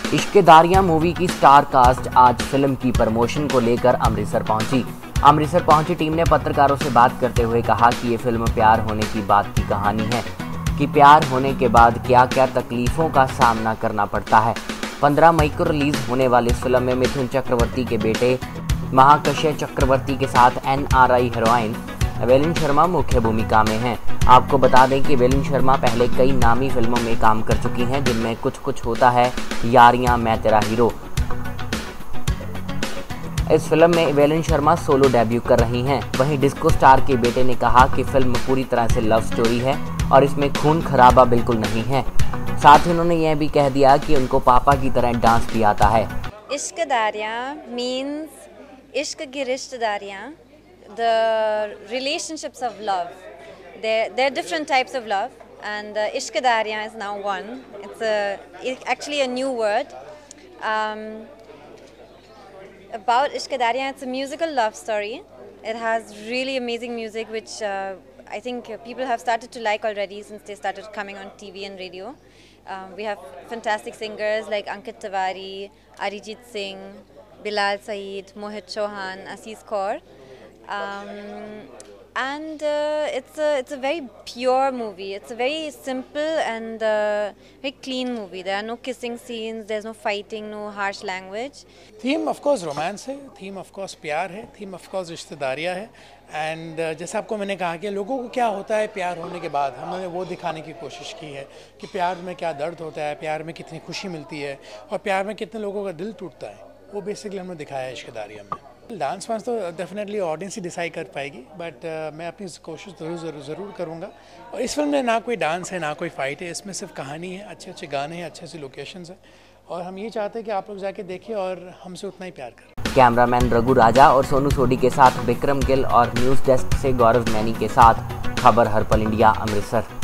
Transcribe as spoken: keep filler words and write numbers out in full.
इश्क़-ए-दारियां movie की star cast आज film की प्रमोशन को लेकर अमृतसर पहुंची। अमृतसर पहुंची टीम ने पत्रकारों से बात करते हुए कहा कि ये फिल्म प्यार होने की बात की कहानी है कि प्यार होने के बाद क्या क्या तकलीफ़ों का सामना करना पड़ता है। पंद्रह मई को रिलीज़ होने वाली इस फिल्म में मिथुन चक्रवर्ती के बेटे महाकश्यप चक्रवर्ती के साथ N R I heroine Evelyn Sharma मुख्य भूमिका में हैं। आपको बता दें कि वेलिन शर्मा पहले कई नामी फिल्मों में काम कर चुकी हैं, जिनमें कुछ कुछ होता है, यारियां, मैं तेरा हीरो। इस फिल्म में वेलिन शर्मा सोलो डेब्यू कर रही हैं। वहीं डिस्को स्टार के बेटे ने कहा कि फिल्म पूरी तरह से लव स्टोरी है और इसमें खून खराबा बिल्कुल नहीं है। साथ ही उन्होंने यह भी कह दिया कि उनको पापा की तरह डांस भी आता है। इश्क़-ए-दारियां मीन्स इश्क की रिश्तेदारियां, the relationships of love. There, there are different types of love, and uh, Ishq-e-Daariyan is now one. It's a it's actually a new word. Um, about Ishq-e-Daariyan, it's a musical love story. It has really amazing music, which uh, I think people have started to like already since they started coming on T V and radio. Um, we have fantastic singers like Ankit Tiwari, Arijit Singh, Bilal Saeed, Mohit Chauhan, Aziz Kaur. Um, and uh, it's a it's a very pure movie. It's a very simple and uh, very clean movie. There are no kissing scenes. There's no fighting, no harsh language. Theme of course romance है. Theme of course प्यार है. Theme of course रिश्तेदारियाँ है. And uh, जैसे आपको मैंने कहा कि लोगों को क्या होता है प्यार होने के बाद, हमने वो दिखाने की कोशिश की है कि प्यार में क्या दर्द होता है, प्यार में कितनी खुशी मिलती है और प्यार में कितने लोगों का दिल टूटता है, वो बेसिकली हमने दिखाया है इश्क़-ए-दारियां में। डांस वांस तो डेफिनेटली ऑडियंस ही डिसाइड कर पाएगी, बट uh, मैं अपनी कोशिश जरूर जरूर ज़रूर करूँगा। और इस फिल्म में ना कोई डांस है ना कोई फाइट है, इसमें सिर्फ कहानी है, अच्छे अच्छे गाने हैं, अच्छे अच्छे लोकेशंस हैं और हम ये चाहते हैं कि आप लोग जाके देखिए और हमसे उतना ही प्यार करें। कैमरामैन रघु राजा और सोनू सोडी के साथ विक्रम गिल और न्यूज़ डेस्क से गौरव मैनी के साथ खबर हर्पल इंडिया, अमृतसर।